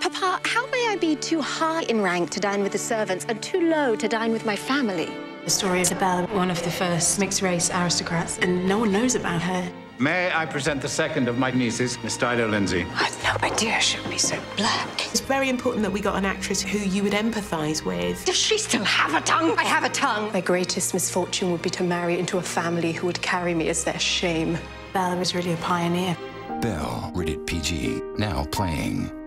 Papa, how may I be too high in rank to dine with the servants and too low to dine with my family? The story of Belle, one of the first mixed-race aristocrats, and no one knows about her. May I present the second of my nieces, Miss Dido Lindsay? I had no idea she would be so black. It's very important that we got an actress who you would empathise with. Does she still have a tongue? I have a tongue. My greatest misfortune would be to marry into a family who would carry me as their shame. Belle was really a pioneer. Belle, rated PG, now playing.